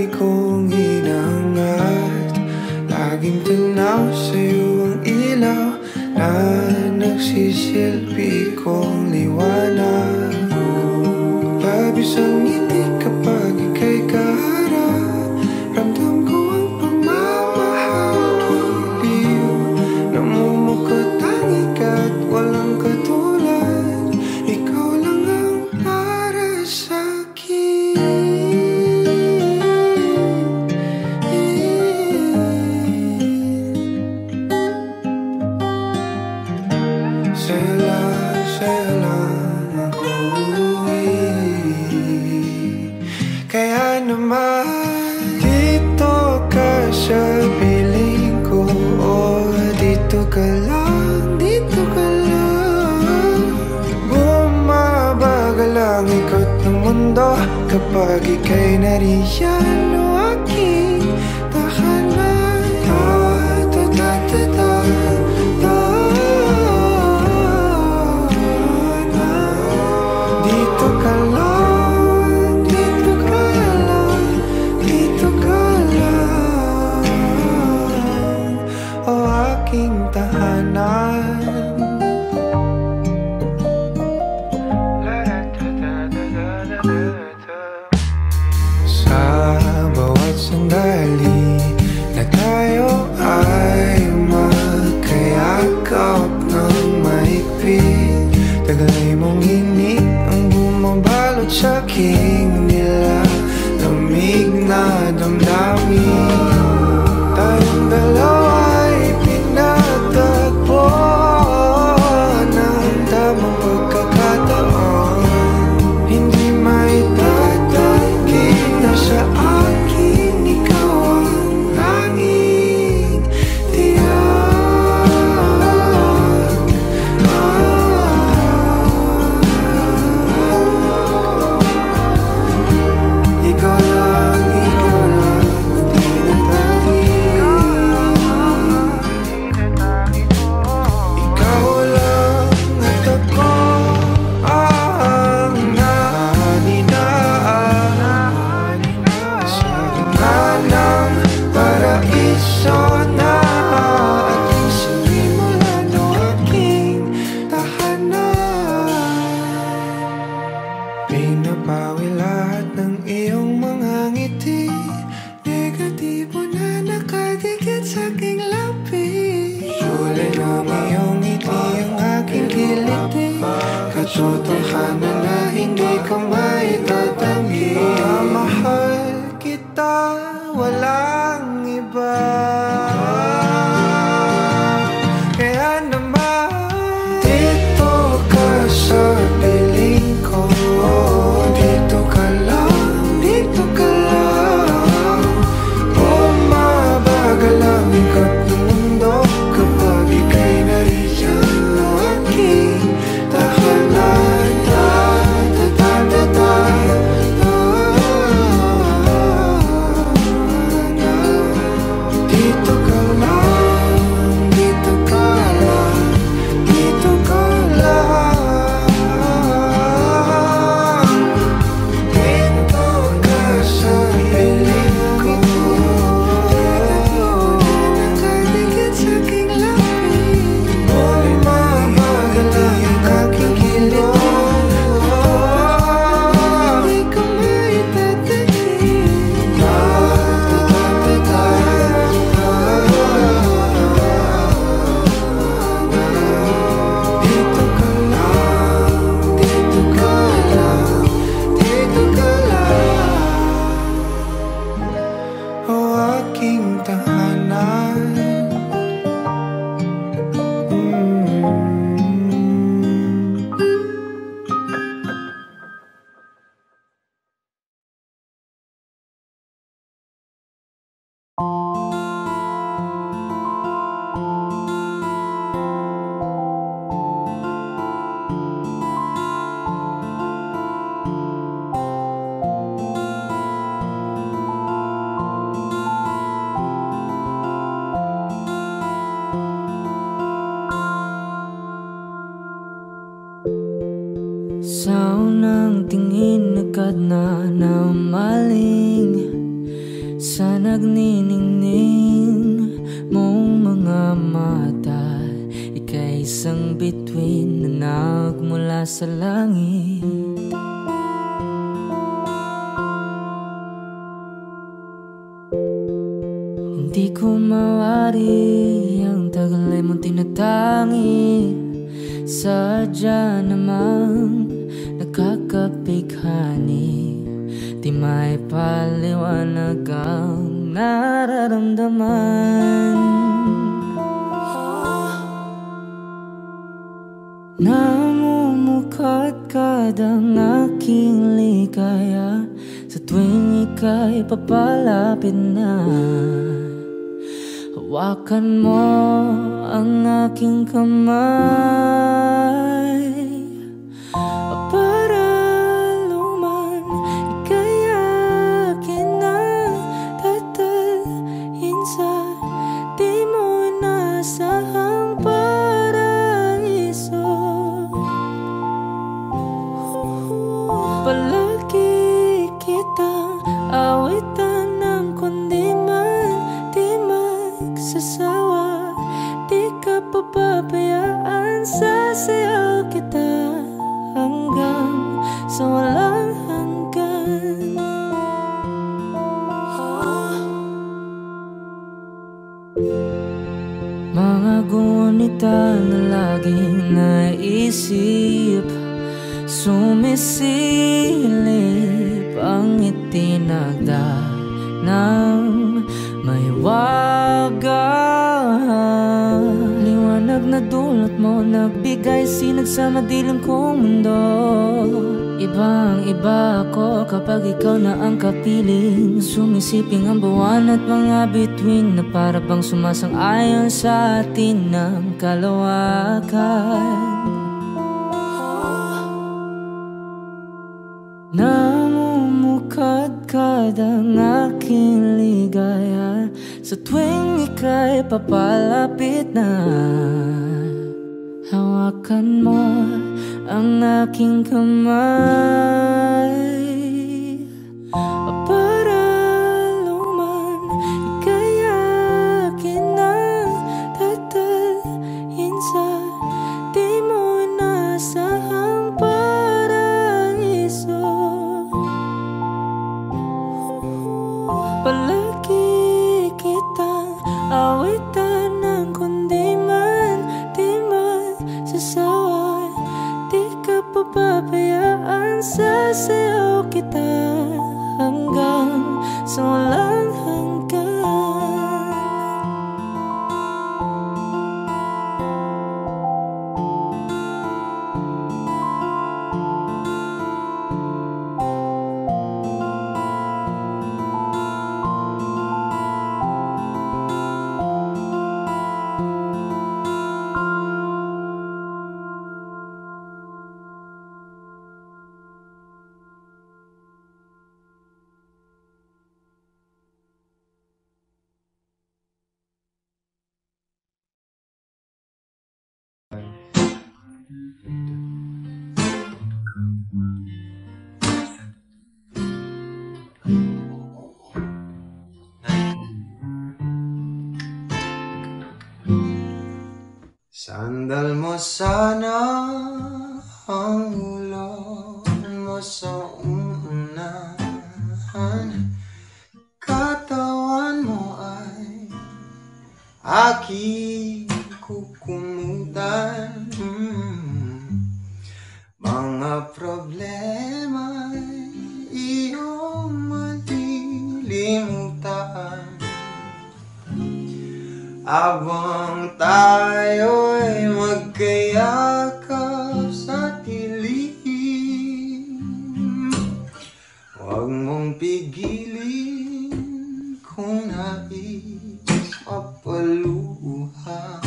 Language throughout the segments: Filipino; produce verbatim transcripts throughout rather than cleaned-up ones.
lagi kong hinahangad. Laging tanaw sa'yo ang ilaw na nagsisilbi kong liwanag. Labis ang ngiti kapag ika'y kaharap. Ramdam ko ang pagmamahal, giliw. Namumukot tangi ka't walang katulad. Ikaw lang ang para sa'kin. Sa'yo lang, sa'yo lang ako kaya naman dito ka sa piling ko. Oh, dito ka lang, dito ka lang. Bumabagal ang ikot ng mundo kapag ika'y nariyan. O aking tahanan. Ta-ta-ta-ta-ta. Dito ka lang, dito ka lang, dito ka lang, o aking tahanan. Sa bawat sandali na tayo ay magkayakap ng mahigpit, taglay mong hinig ang bumabalot sa aking nilalamig na damdamin. Tayong dalawa'y pinatagpo ng tamang pagkakataon. Hindi maitatanggi na sa akin ikaw ang tanging tiyak. Ikaw lang, ikaw lang, tinatanggi. Ikaw lang at ako ang naninaan sa gitna ng paraiso na aking sinimulan o aking tahanan. Pinapawi lahat ng iyong mga ngiti, negatibo na nakadikit sa aking labi. Kulay ng iyong ngiti ang aking kiliti, katotohanan na hindi ko maitatanggi. Mahal kita, walang iba. Kaya naman dito ka sa piling ko. Dito ka lang, dito ka lang. Bumabagal ang ikot ng mundo kapag ika'y nariyan. O aking tahanan. Ta-ta-ta-ta-ta. Dito ka lang, dito ka lang, dito ka lang. Dito ka sa piling ko. Nakadikit sa aking labi. Bumabagal ang aking kilos. Hindi ko maitatanggi. Ta-ta-ta-ta-ta. Dito ka lang, dito ka lang, dito ka lang, o aking tahanan. Mm. Sa unang tingin agad na namaling nagniningning mong mga mata, ika'y isang bituin na nagmula sa langit. Hindi ko mawari ang tagal ay mong tinatangi. Sadya namang nakakapighani, di may paliwanag ang nararamdaman. Namumukadkad ang aking ligaya sa tuwing ika'y papalapit na. Hawakan mo ang aking kamay para luman, ika'y akin na tatalhin sa di mo inasahang paraiso. Palagi kitang awitan ng kundi man di magsasawa, di ka pababayaan, sasayaw kita hanggang sa walang hanggan. Mga gunita na laging naisip, sumisilip ang itinagda ng may wagang liwanag na dulot mo, nagbigay sinag sa madilim kong mundo. Ibang iba ako kapag ikaw na ang kapiling, sumisiping ang buwan at mga bituin na para bang sumasang-ayon sa atin ng kalawakan. Namumukadkad ang aking ligaya sa tuwing ika'y papalapit na. Hawakan mo ang aking kamay para luman, ika'y akin na tatalhin sa di mo inasahang paraiso. Palagi kitang awitan ng kundi man di magsasawa, di ka pababayaan, sasayaw kita hanggang sa walang hanggan. Sandal mo sana ang ulo mo sa unahan, katawan mo ay aking kukumutan. hmm. Mga problema'y iyong malilimutan habang tayo'y magkayakap sa dilim. Huwag mong pigilin kung nais mapaluha.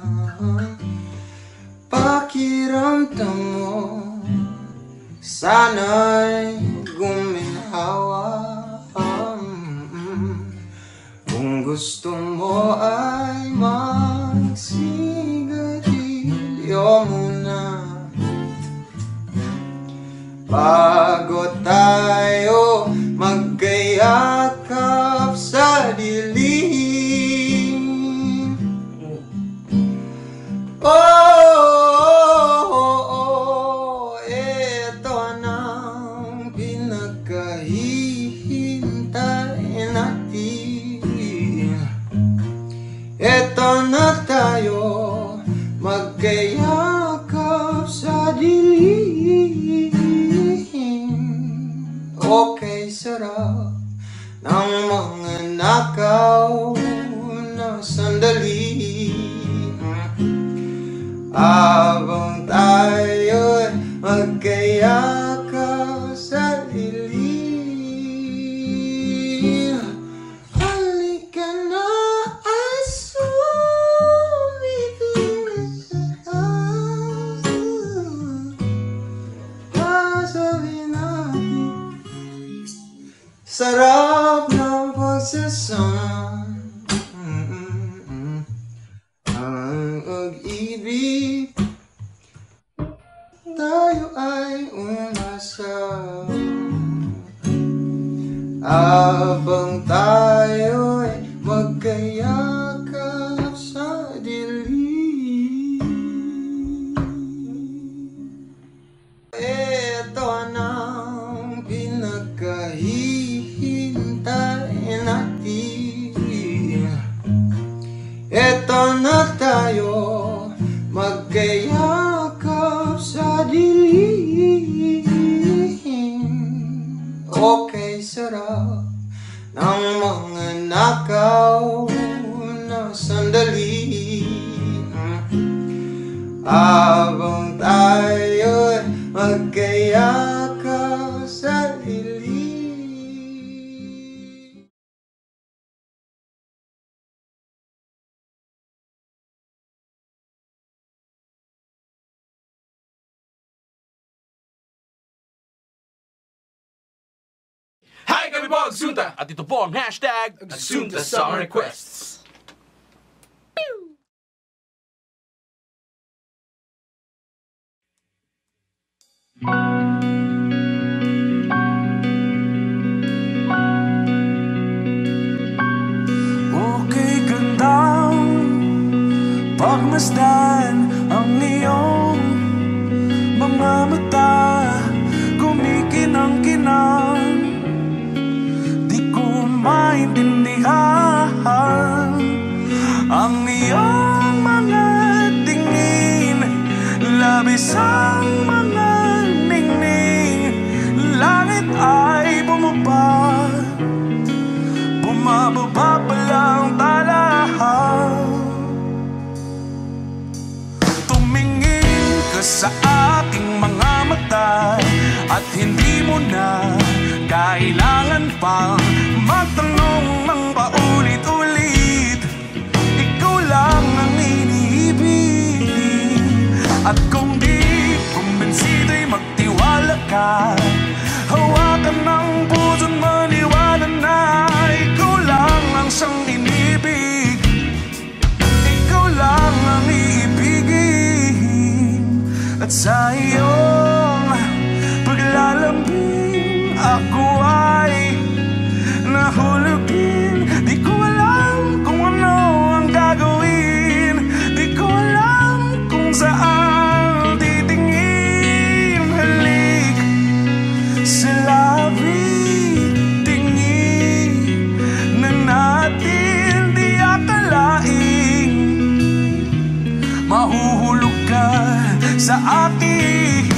Pakiramdam mo sana'y guminhawa. Kung gusto mo ay magsigarilyo muna bago tayo magkayakap sa dilim. magnanakaw na sandali, habang tayo'y magkayakap sa dilim. Halika na at sumiting sa sasabihin natin, sarap ng pagsasama. Ang pag-ibig, tayo ay umasa, habang tayo'y magkayakap sa dilim. Ito ang pinagkahihintay natin, ito na tayo magkayakap sa dilim. Okay, sarap ng mga nakaw na sandali, habang tayo'y magkayakap sa dilim. Hi kami po, Agsunta! At ito po ang hashtag Agsunta Song Requests. Okay, gandang pagmasdan ang iyong mga mata, kumikinang-kinang, di ko maintindihan ang iyong mga tingin, labis ang mga ningning, langit ay bumaba, bumababa pa lang talahan. Tumingin ka sa aking mga mata at hindi mo na kailangan pang magtanong ng paulit-ulit. Ikaw lang ang iniibig, at kung di kumbinsido'y magtiwala ka. Hawakan ng puso't maniwala na ikaw lang ang siyang inibig, ikaw lang ang iibigin. At sa iyong paglalambing ako ay nahulugin. Di ko alam kung ano ang gagawin, di ko alam kung saan titingin. Halik sa labi, tingin na natin, di akalain mahuhulog ka sa akin.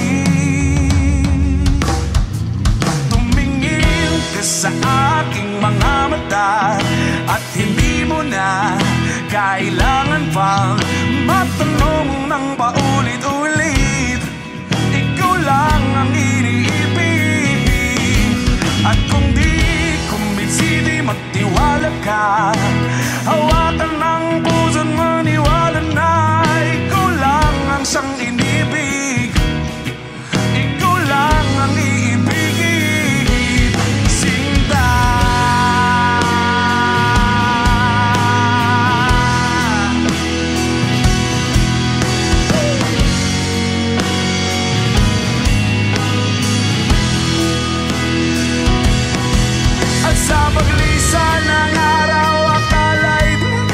Tumingin ka sa aking mga mata at hindi mo na kailangan pang matanong ng paulit-ulit. Ikaw lang ang iniibig, at kung di kumbinsido'y magtiwala ka. Hawakan ng puso't maniwala na ikaw lang ang siyang inibig, ikaw lang ang iibigin. Sinta, at sa paglisan ng araw, akala'y di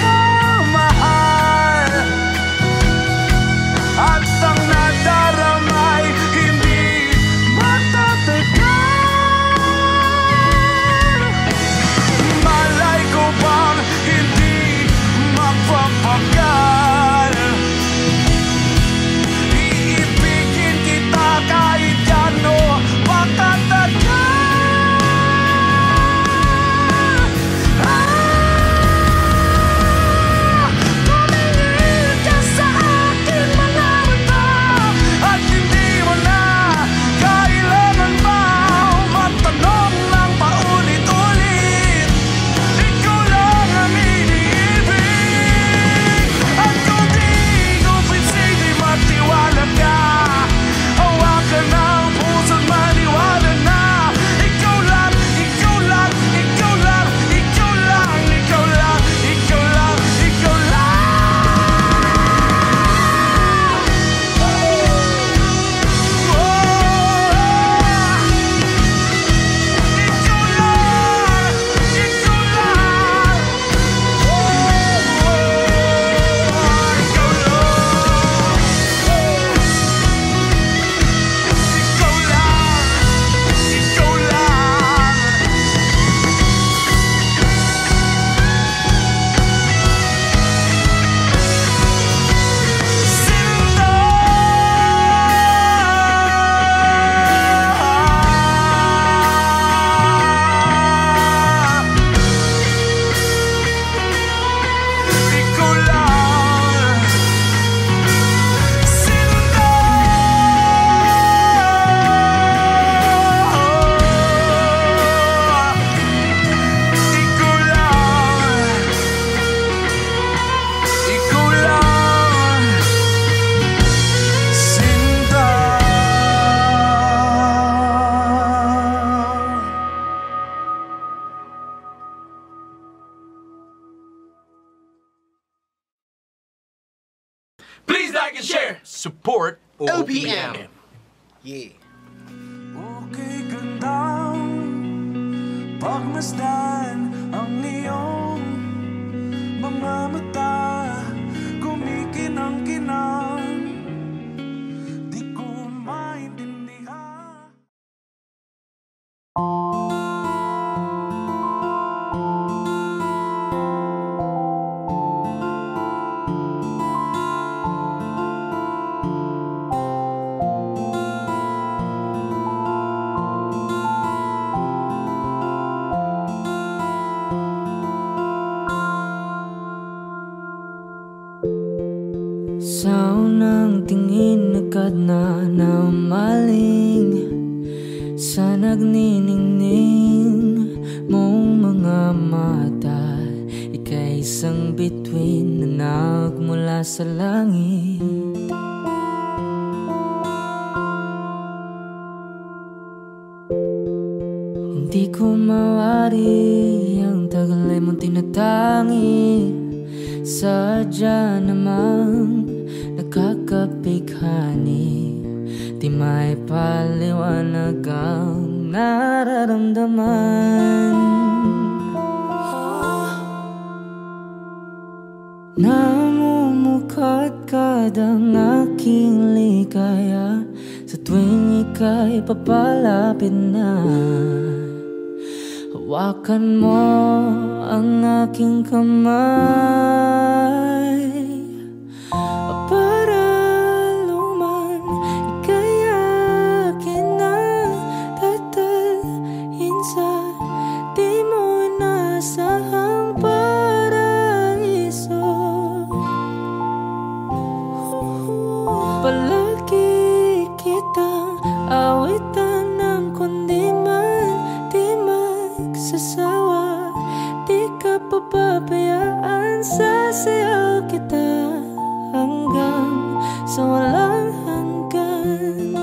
like, and share. Support O P M. Yeah. Okay, gandang pagmasdan ang iyong mga mata, kumikinang-kinang, di ko maintindihan. Sa unang tingin agad na namaling sa nagniningning mong mga mata. Ika'y isang bituin na nagmula sa langit. Hindi ko mawari ang tagal ay mong tinatangi. Sadya namang nakakapighani, di may paliwanag ang nararamdaman. Namumukadkad ang aking ligaya sa tuwing ika'y papalapit na. Hawakan mo ang aking kamay para luman ika'y akin na tatalhin sa di mo inasahang paraiso. Palagi kitang awitan ng kundi man di magsasawa, di ka pababayaan, sasayaw kita hanggang sa walang hanggan.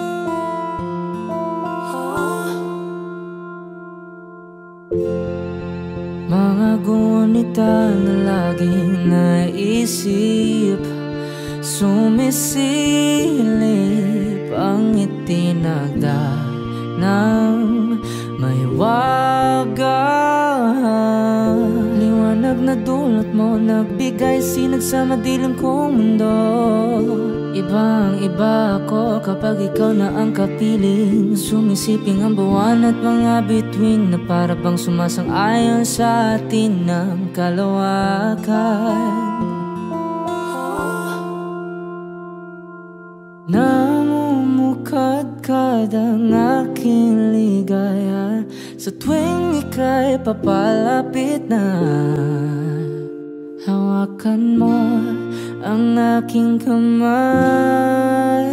Mga gunita na laging naisip, sumisilip ang itinagda ng may wagang liwanag na dulot mo, nagbigay sinag sa madilim kong mundo. Ibang iba ako kapag ikaw na ang kapiling, sumisiping ang buwan at mga bituin na para bang sumasang-ayon sa atin ng kalawakan. Namumukadkad ang aking ligaya sa tuwing ika'y papalapit na. Hawakan mo ang aking kamay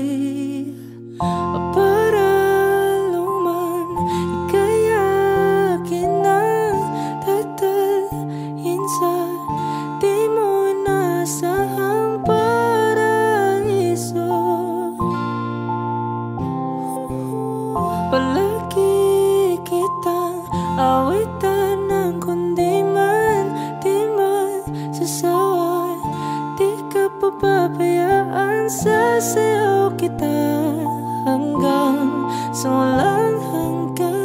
para luman ika'y akin na tatalhin sa di mo inasahang paraiso. Palagi kitang awitan ng kundi man di magsasawa, di ka pababayaan, sasayaw kita hanggang sa walang hanggan.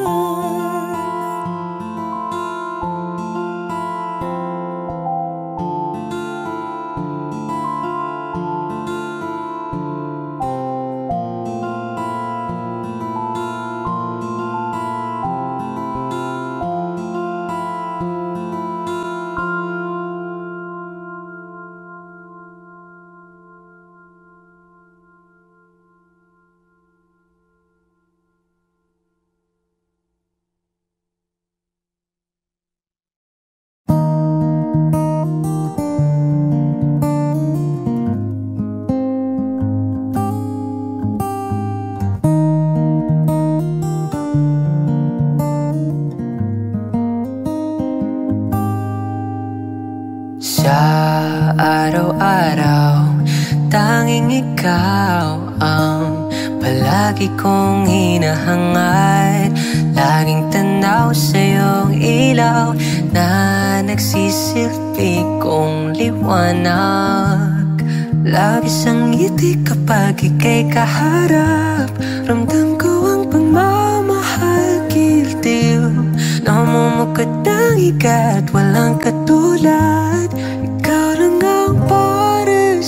araw-araw, tanging ikaw ang palagi kong hinahangad. Laging tanaw sa iyong ilaw na nagsisilbi kong liwanag. Labis ang ngiti kapag ika'y kaharap. Ramdam ko ang pagmamahal, giltiw. Namumukod ng ikat, walang katulad. Ikaw lang ang para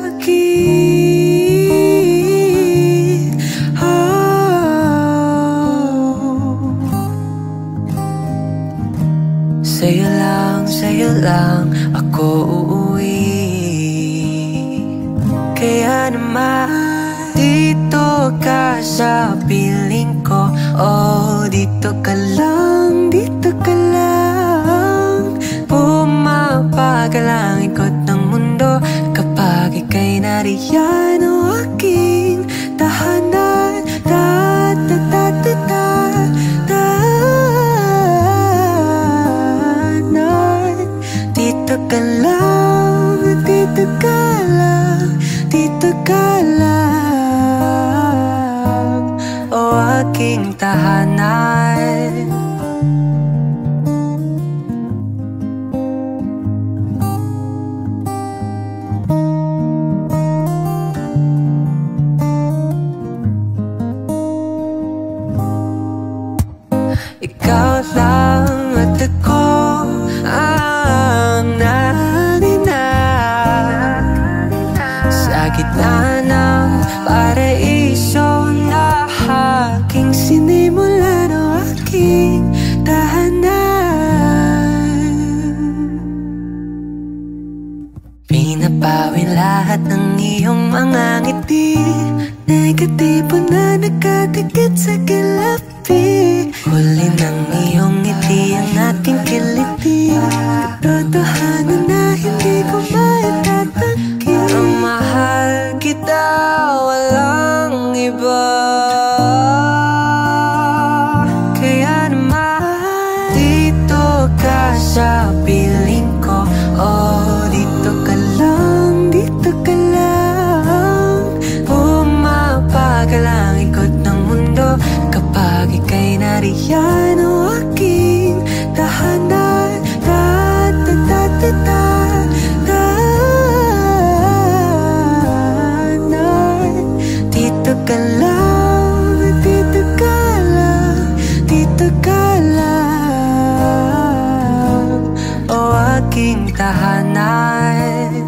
sa'kin. Oh. Sa'yo lang, sa'yo lang ako uuwi. Kaya naman dito ka sa piling ko. Oh, dito ka lang, dito ka lang. Pumapagal ang ikot ng mundo kapag ika'y nariyan. O aking tahanan. Ta ta ta ta ta tahanan. Dito ka lang, dito ka lang, dito ka lang. O aking tahanan. Ikaw lang at ako ang naninag sa gitna ng paraiso na aking sinimulan. O aking tahanan. Pinapawin lahat ng iyong mga ngiti, negatibo na nakatikit sa kilapi. Huli ng iyong ngiti ang aking kiliti. Katotohanan na hindi ko maitatanggi. Ang mahal kita, walang iba. Kaya naman dito ka sa piling ko. Oh, dito ka lang, dito ka lang. Pumapagal ang ikot ng mundo kapag ika'y nariyan. O aking tahanan. Ta ta ta ta ta tahanan. Dito ka lang, dito ka lang, dito ka lang. O aking tahanan.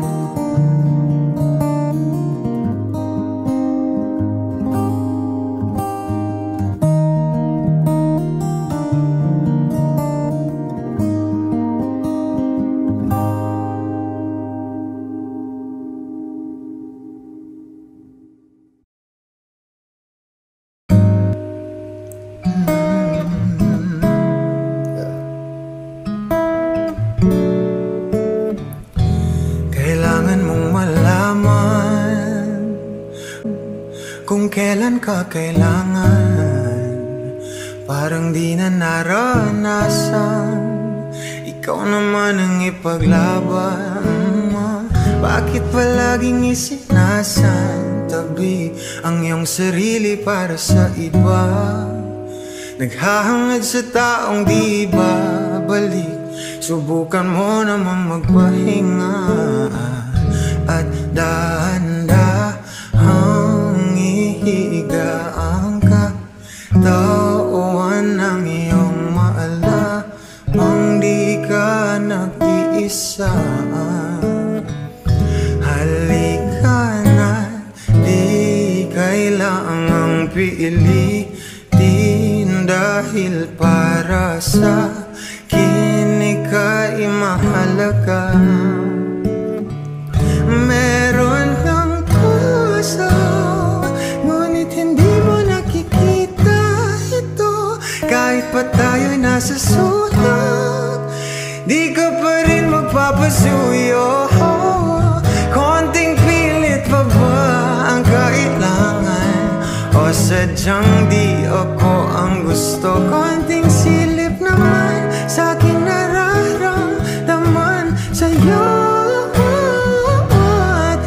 Kailangan mong malaman kung kailan ka kailangan. Parang di na naranasan, ikaw naman ang ipaglaban. Bakit palaging isinasantabi ang iyong sarili para sa iba? Naghahangad sa taong di babalik. Subukan mo naman magpahinga at dahan-dahang ihiga ang katawan ng iyong maalamang di ka nag-iisa. Halika na, di kailangang pilitin dahil para sa akin ika'y mahalaga. Meron kang puso, ngunit hindi mo nakikita ito. Kahit pa tayo'y nasa sulok, di ka pa rin magpapasuyo. Konting pilit pa ba ang kailangan? O sadyang di ako ang gusto? Konting silip naman sa aking nararamdaman sa'yo. At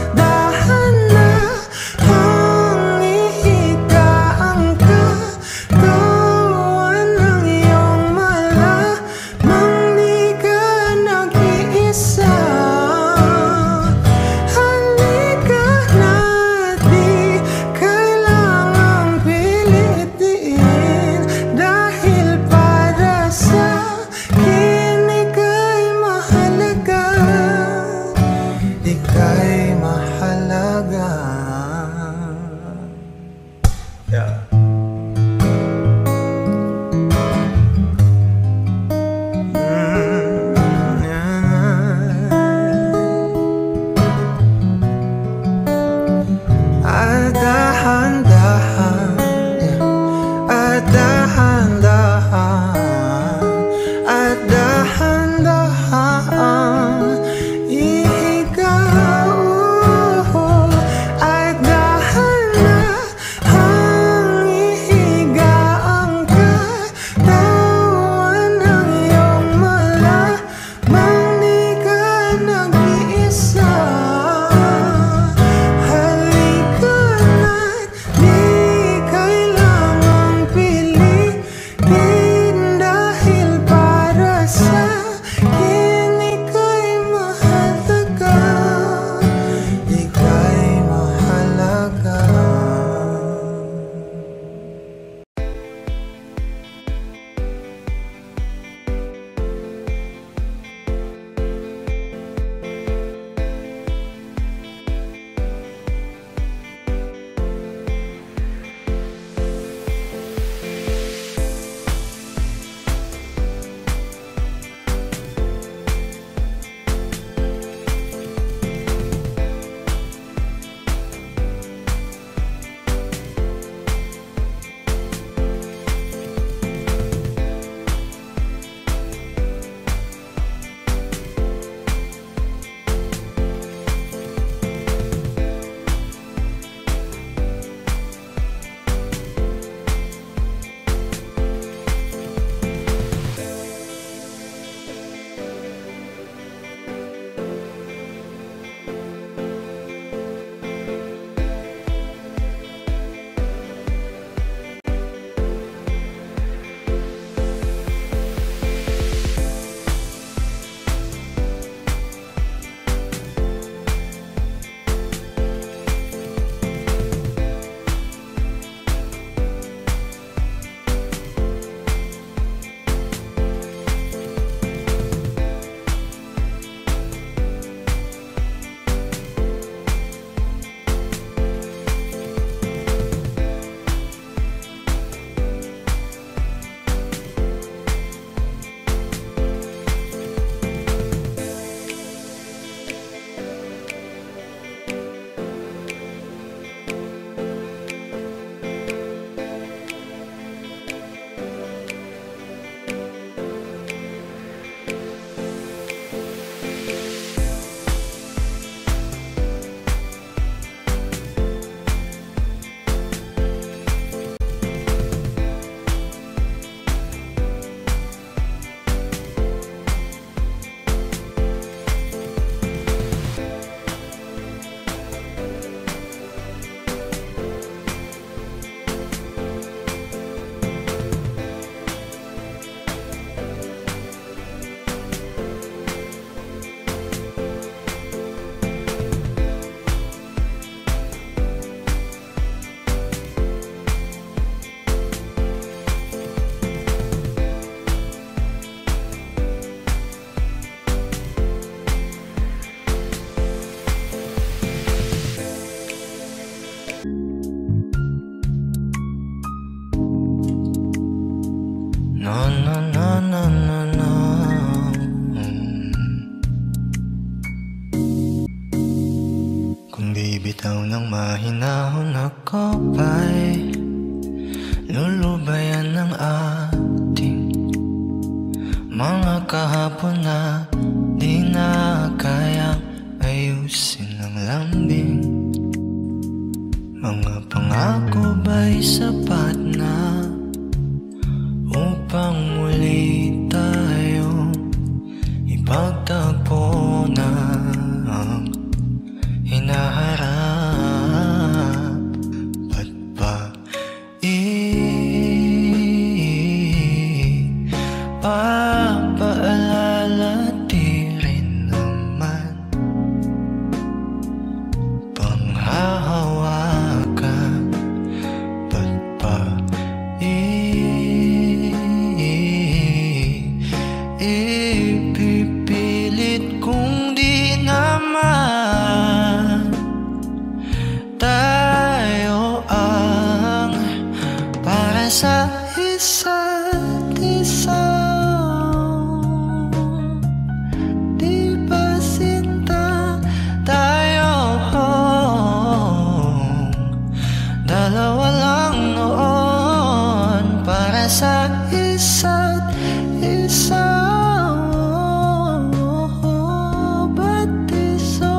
dahan-dahang ihiga ang katawan ng iyong malamang di ka nag-iisa. Halika bitaw ng mahinahon ako ba'y lulubayan ng ating mga kahapon na di na kayang ayusin ng lambing. Mga pangako ba'y sapat na upang muli tayong ipagtagpo na ang hinaharap? Ba't ba ipapaalala di rin naman panghahawakan? Ba't ba ipipilit kung di naman tayo ang para sa isa't isa? Di ba sinta tayo? Dalawa lang noon para sa isa't isa. Ba't di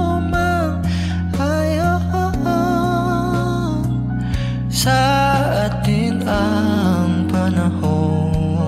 sumang-ayon sa atin ang panahon?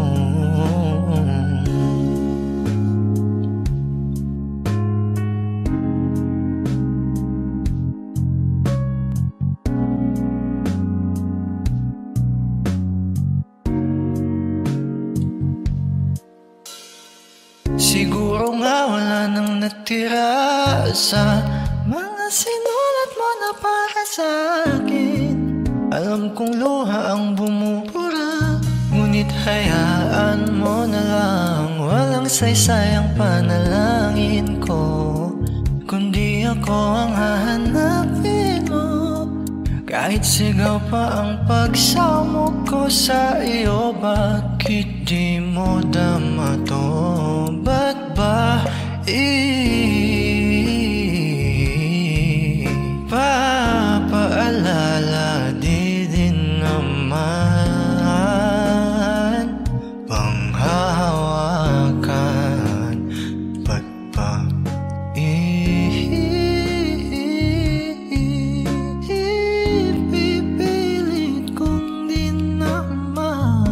Siguro nga wala nang natira sa mga sinulat mo na para sa akin. Alam kong luha ang bumubura, ngunit hayaan mo na lang. Walang saysay ang panalangin ko, kundi ako ang hahanapin mo. Kahit sigaw pa ang pagsamo ko sa iyo, bakit di mo dama to? Ba't ba ipapaalala di din naman panghahawakan? Ba't ba ipipilit kung di naman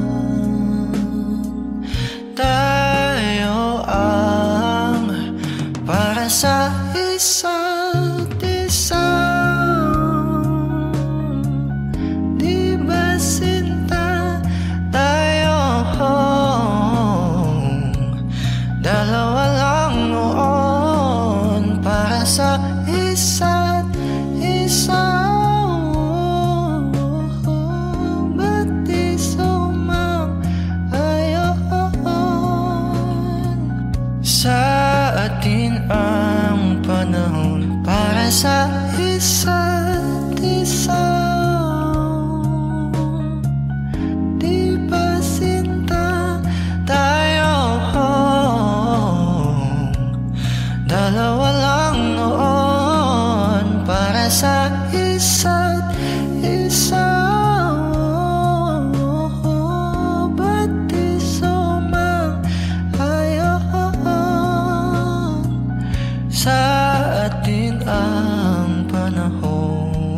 tayo ang para sa isa't isa? Di ba sinta tayo? Dalawa lang noon para sa isa't isa. Ba't di sumang-ayon sa atin ang panahon para sa isa't isa? Di ba sinta tayo? Dalawa lang noon para sa isa't isa. Ba't di sumang-ayon sa atin ang panahon?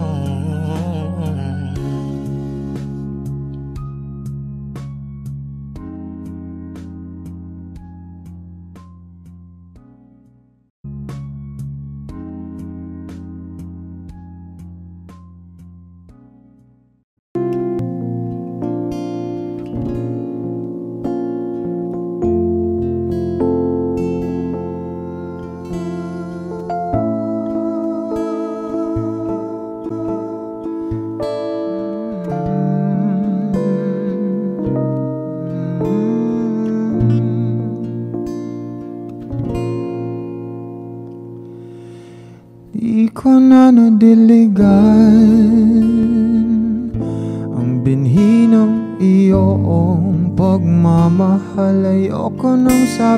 Di ko na nadiligan ang binhi ng iyong pagmamahal. Ayoko nang sa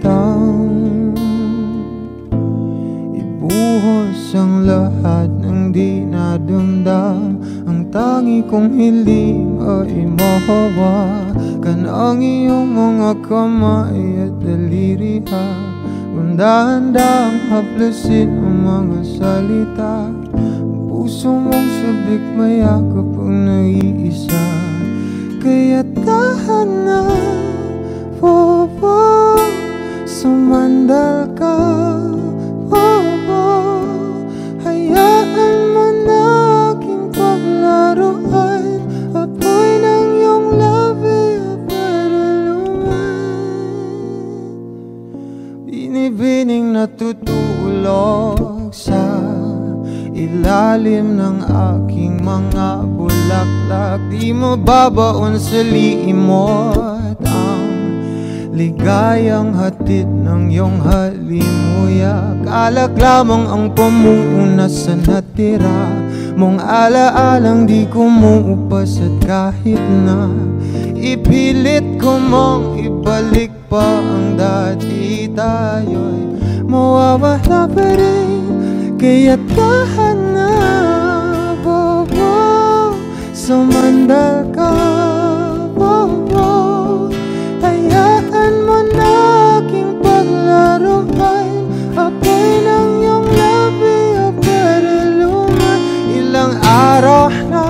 pilitan ibuhos ang lahat ng di nadamdam. Ang tangi kong hiling ay mahawakan ang iyong mga kamay at daliri ha. Dahan-dahang haplusin ang mga salita. Puso mong sabik mayakap ang naiisa. Kaya tahan na, oh, oh, sumandal ka, oh, oh. Hayaan mo na aking paglaruan. Apoy ng iyong labi para luman. Binibining natutulog sa ilalim ng aking mga bulaklak. Di mo babaon sa liimot ang ligayang hatid ng iyong halimuyak. Alak lamang ang pamuuna sa natira mong alaalang di kumuupas. At kahit na ipilit ko mong ibalik pa ang dati, tayo'y mawawala pa rin. Kaya tahan na, bobo, sumandal ka, bobo. Hayaan mo na aking paglaruan. Apoy ng iyong labi o para luman. Ilang araw na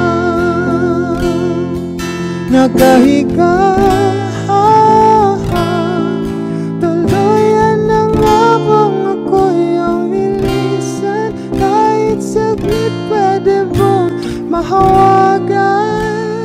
nagkahiga, tuluyan ng mabang ako'y ang nilisan. Kahit saglit pwede mong mahawagan.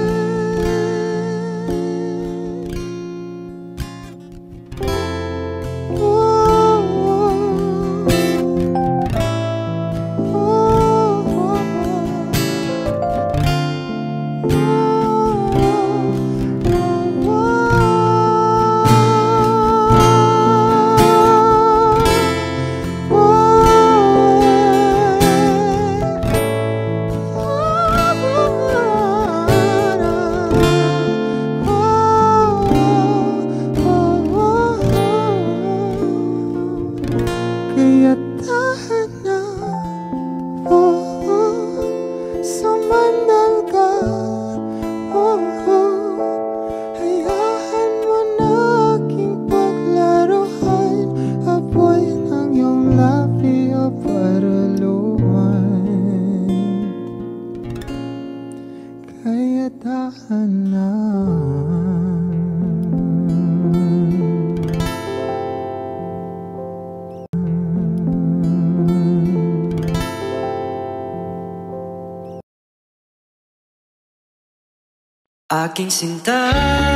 Aking sinta,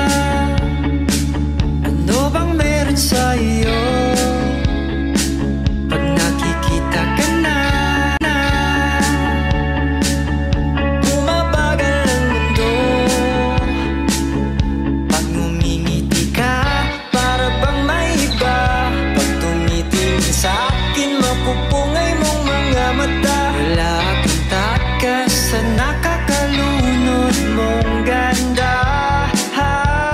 ano bang meron sa iyo? Pag nakikita ka na, na bumabagal ang mundo. Pag ngumingiti ka, para bang may iba. Pag tumitingin sa akin, mapupungay mong mga mata. Wala akong takas sa nakakalunod mong ganda. Ha,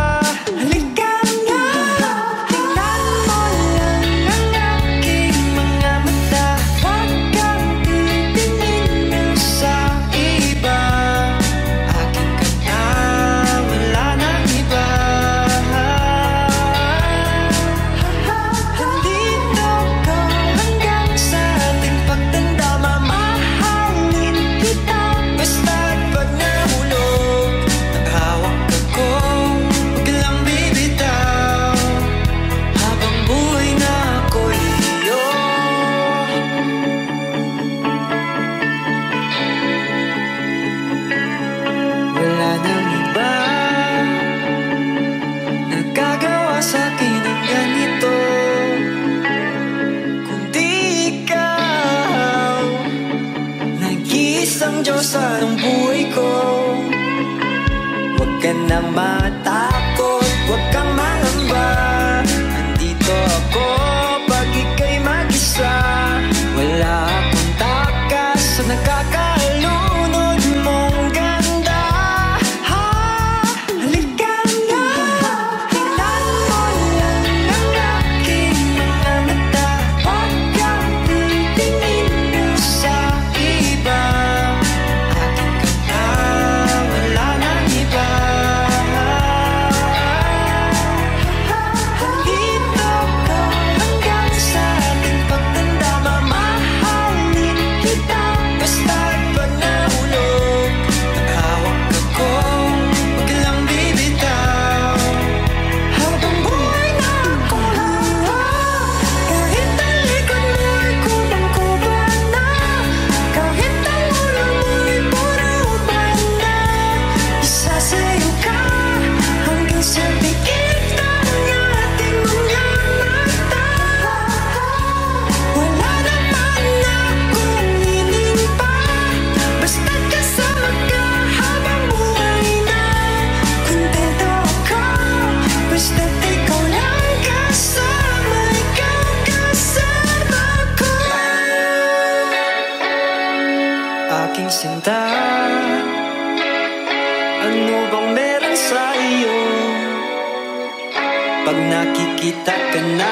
pag nakikita ka na.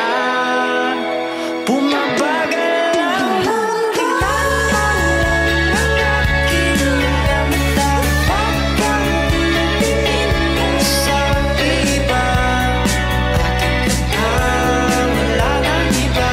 Bumabagal ang hangin ng aking mga mata, pagkang tinitingin mo sa iba. Akin ka na, wala nang iba.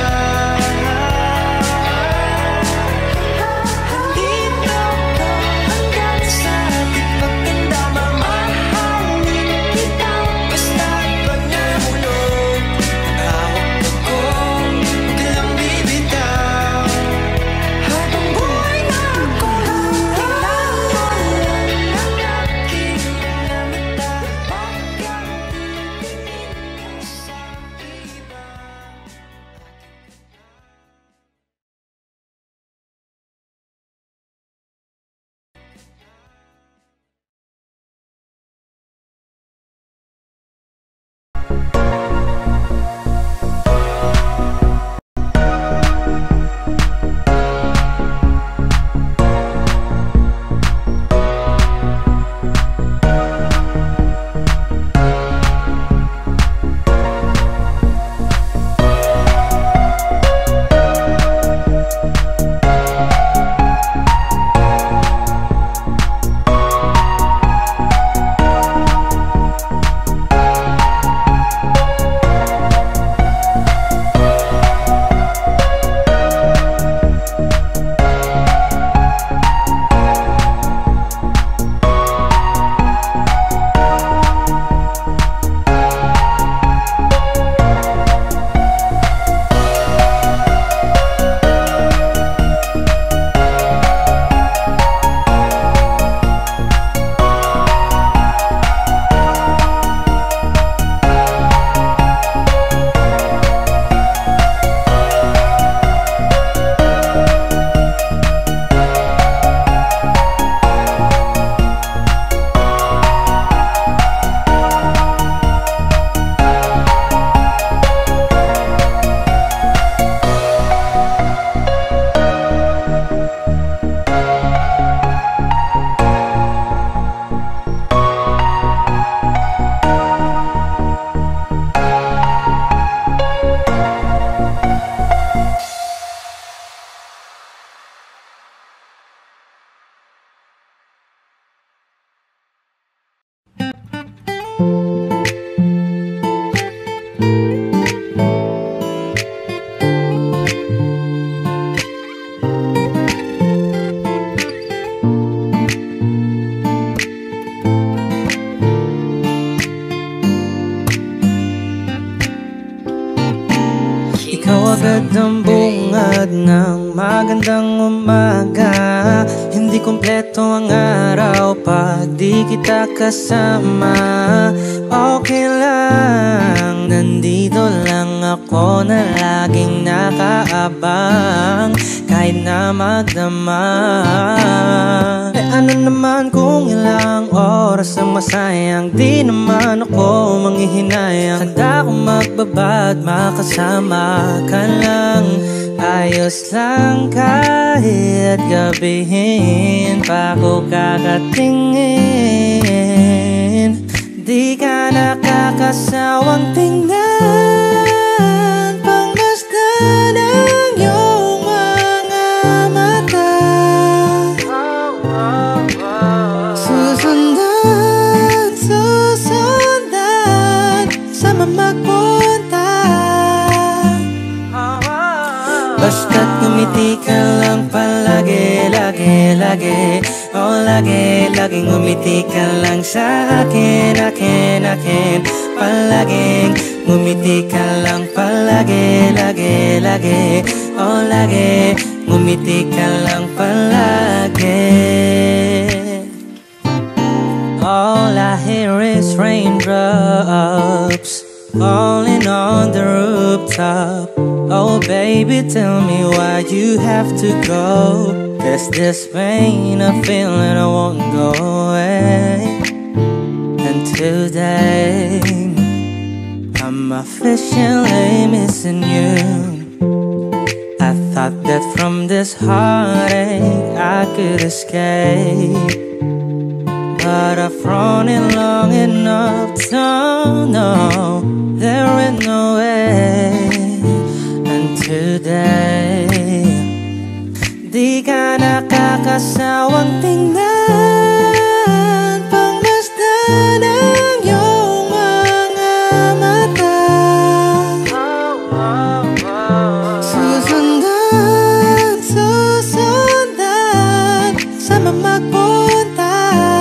Dito ko hanggang sa ating pagkanda, mamahalin kita basta't pag nahulog. Hawak ako, huwag lang bibitaw. Habang buhay na ako, kailangan ng aking mga mata, pagkang tinitingin mo sa iba. Ikaw agad ang bungad ng magandang umaga. Hindi kompleto ang araw pag di kita kasama. Okay lang, nandito lang ako na laging nakaabang, kahit na magdama. Eh ano naman kung ilang oras ang masayang, di naman ako manghihinayang. Handa akong magbabad, makasama ka lang. Ayos lang kahit gabihin pa ko kakatingin. Di ka nakakasawang tingnan, pangmasdan ang iyong mga mata. Susundan, susundan, sama magpunta. Basta't ngumiti ka lang palagi, lagi, lagi. Oh, lagi, laging ngumiti ka lang sa akin, akin, akin. Palaging ngumiti ka lang palagi, lagi, lagi. Oh, lagi, ngumiti ka lang palagi. All I hear is raindrops falling on the rooftop. Oh baby, tell me why you have to go. There's this pain I feel and I won't go away. And today I'm officially missing you. I thought that from this heartache I could escape, but I've run it long enough to know there ain't no way. And today, di ka nakakasawang tingnan, pagmasdan ang iyong mga mata. Susundan, susundan, sama magpunta.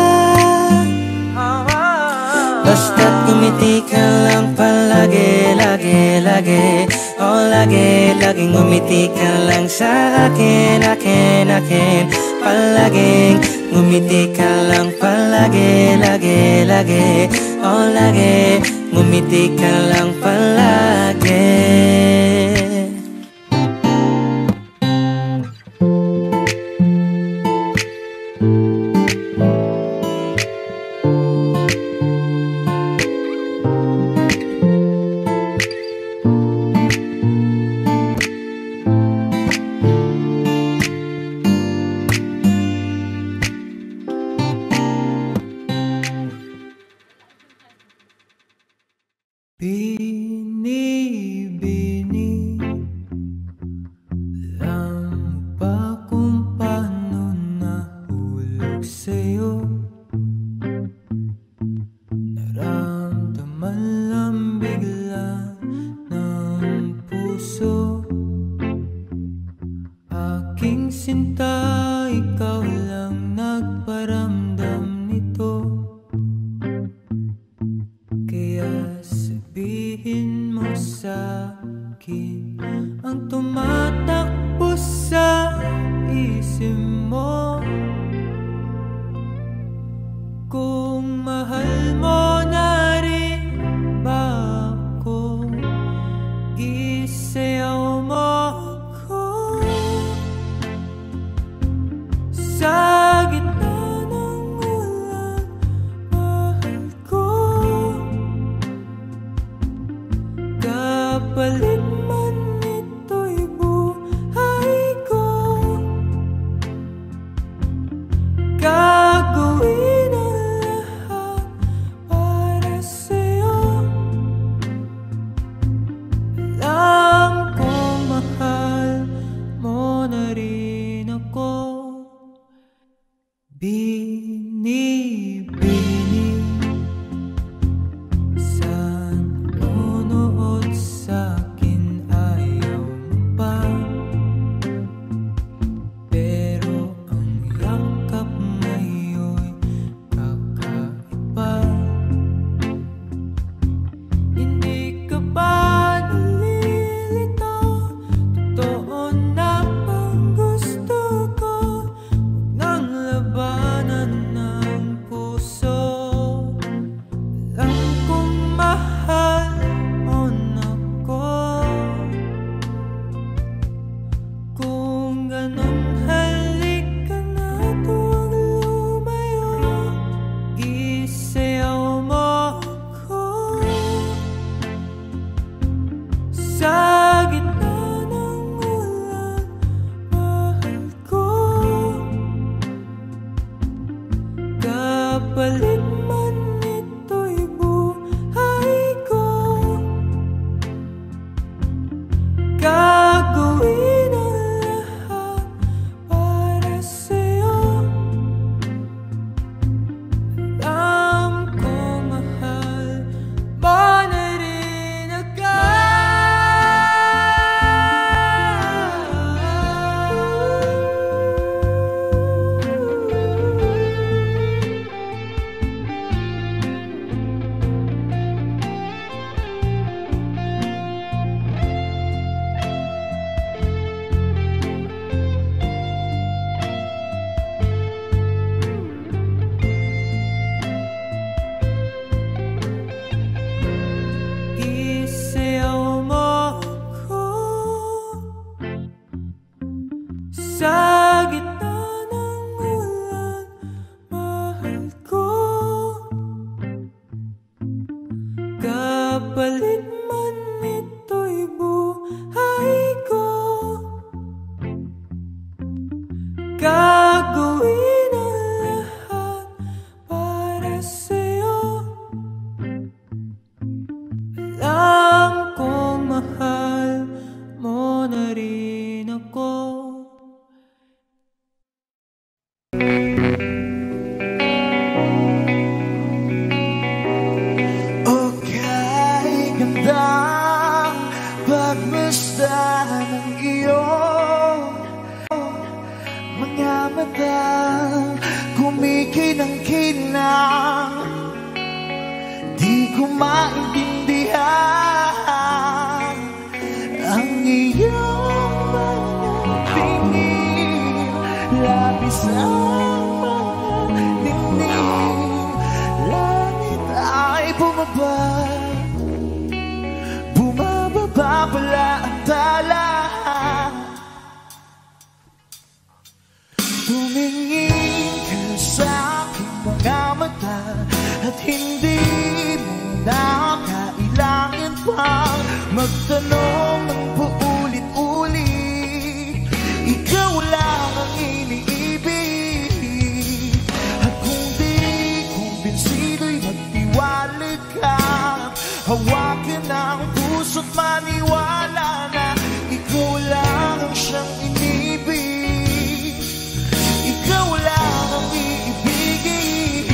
Basta't ngumiti ka lang palagi, lagi, lagi. Oh, lagi, laging ngumiti ka lang sa akin, akin, akin. Palaging ngumiti ka lang palagi, lagi, lagi. Oh, lagi, ngumiti ka lang palagi. Bini-bini, alam ba kung paano nahulog sa'yo? Naramdaman lang bigla ng puso. Aking sinta, ikaw lang nagparamdam nito. Kaya sabihin mo sa'kin ang tumatakbo sa isip mo. Kung mahal mo na rin ba ako, isayaw mo ako. Sa gitna ng ulan, mahal ko. Kapalit man ito'y buhay ko, gagawin ang lahat para sa'yo. Alam kong mahal mo na rin ako. Bini-bini, saan nunood sa'kin ayaw mo pa? Pero ang yakap ngayon kakaiba. Hindi ka ba nalilito? Totoo na bang gusto ko? Huwag nang labanan ng puso. Alam kong mahal mo na ko. Kung ganun, halika na, tuwag lumayo. Isayaw mo ako. Sa gitna ng ulan, mahal ko. Kapalit man ito'y buhay ko, gagawin ang lahat para sa'yo. Alam kong mahal mo na rin ako. Isayaw mo ako. Sa gitna ng ulan, mahal ko. Kapalit man ito'y buhay ko, gagawin ang lahat para sa'yo. Alam rin ako. Okay, gandang pagmasdan ng iyong mga matang kumikinang-kinang. Di ko maintindihan ang iyong mga tingin, labis ang mga ningning. Langit ay bumaba, bumababa pala ang tala. Tumingin ka sa aking mga mata at hindi mo na kailangan pang magtanong ng paulit-ulit. Ikaw lang ang iniibig, at kung di kumbinsido'y magtiwala ka. Hawakan ang puso't maniwala na ikaw lang ang siyang inibig. Ikaw lang ang iibigin.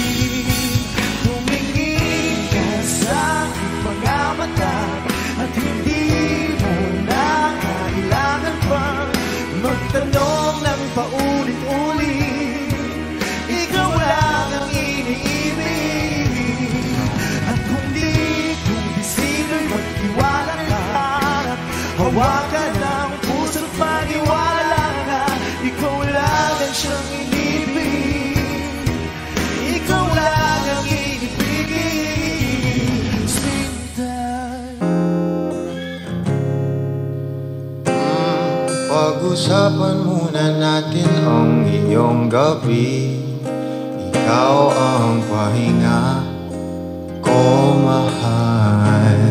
Tumingin ka sa aking mga mata at hindi mo na kailangan pang magtanong ng paulit-ulit. Ikaw lang ang iniibig, at kung di kumbinsido'y magtiwala ka. Hawakan ang puso't maniwala na ikaw lang ang siyang inibig. Ikaw lang ang inibigin. Sweetheart. Pag-usapan muna natin ang iyong gabi. Ikaw ang pahinga ko, mahal.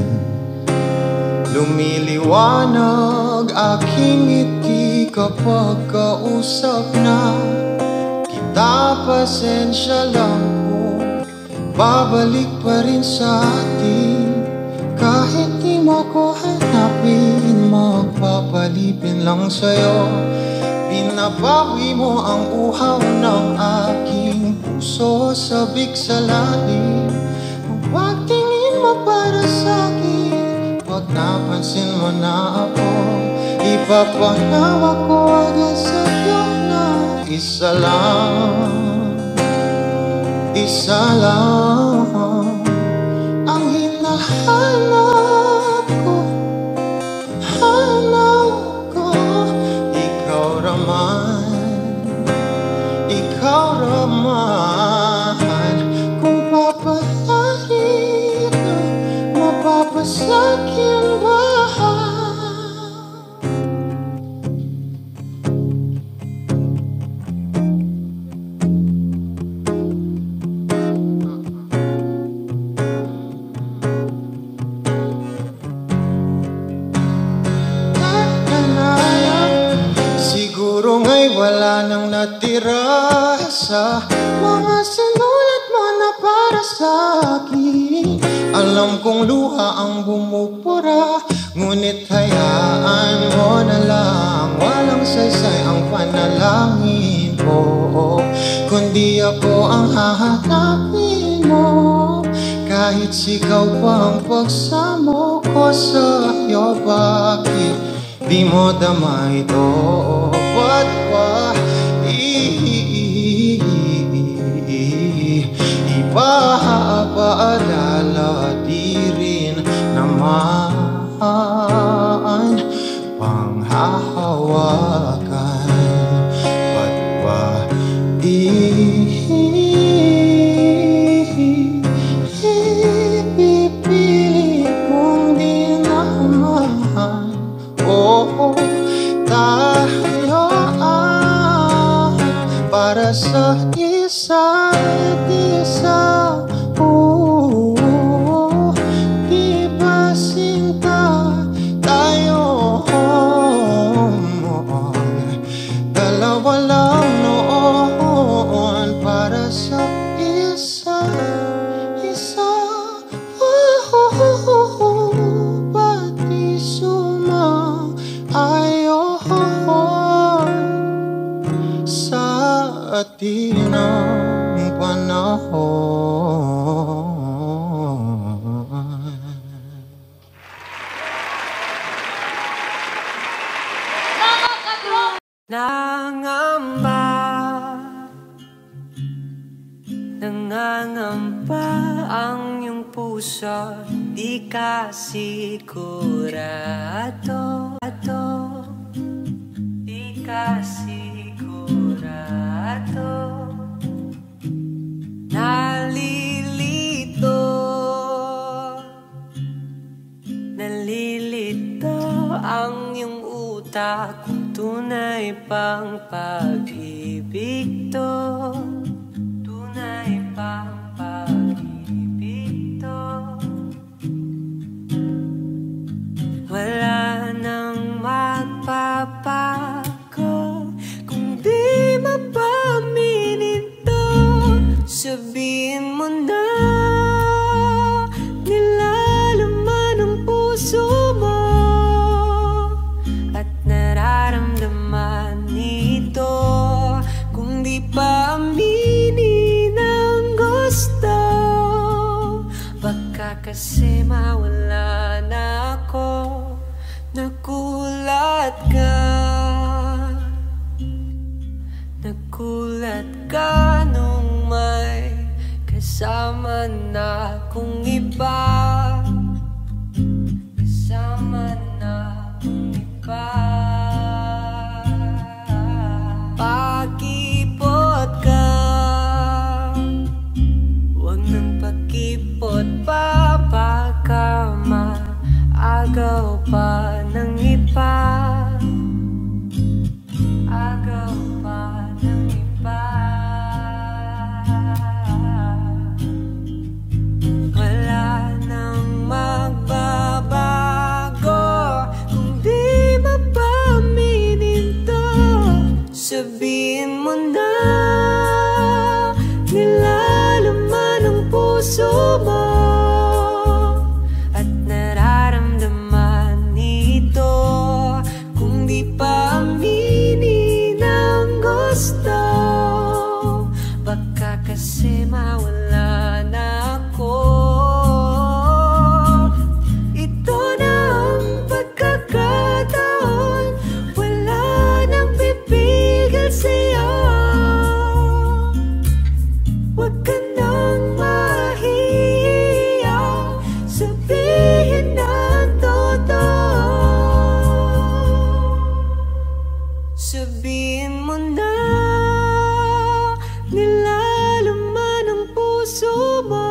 Lumiliwanag aking ngiti kapag kausap na kita. Pasensya lang kung babalik pa rin sa atin. Kahit di mo ko hanapin, magpapalipin lang sa'yo. Pinabawi mo ang uhaw ng aking puso, sabik sa lalim. Huwag tingin mo para sa'kin, pag napansin mo na ako, ipapanawa ko agad sa'yo na isa lang, isa lang ang hinahanap ko, hanap ko. Ikaw raman, ikaw raman. Kung papalarin, mapapasakin ba? Siguro nga'y wala nang natira sa mga sinulat mo na para sa'kin. Alam kong luha ang bumupura, ngunit hayaan mo na lang. Walang saysay ang panalangin ko, kundi ako ang hahanapin mo. Kahit sigaw pa ang pagsamo ko sa'yo, bakit di mo dama ito? Ba't ba ipapaalala? Di rin naman panghahawakan. Ba't ba ipipilit kong di naman? Oh, tayo ay para sa isa't isa. Oh, di ba sinta tayo? Dalawa lang noon para sa isa, isa. Oh, pati suma ay Nangamba, nangangamba ang iyong puso, di ka sigurado, di ka sigurado. Nalilito, nalilito ang iyong utak kung tunay pang pag-ibig to, tunay pang pag-ibig to. Wala nang magpapago kung di mapaminin to. Sabihin mo na, nilalaman ang puso mo at nararamdaman nito. Kung di pa aminin ang gusto, baka kasi mawala na ako. Nagulat ka, nagulat ka nung may kasama na kung iba, kasama na kung iba. Pakipot ka, huwag nang pakipot pa, baka maagaw pa ng iba, agaw pa ng iba. Wala nang magbabago kung di mapaminin to. Sabihin mo na, nilalaman ang puso mo at nararamdaman nito. Kung di pa aminin ang gusto, baka kasi mawala na ako. Ito na ang pagkakataon, wala nang pipigil sa'yo. Huwag ka nang mahihiya, sabihin ang totoo. Sabihin mo na, nilalaman ang puso mo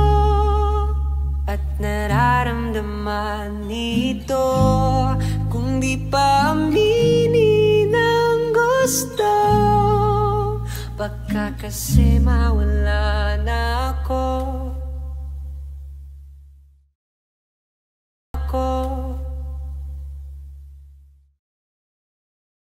at nararamdaman nito. Kung di pa aminin ang gusto, baka kasi mawala na ako.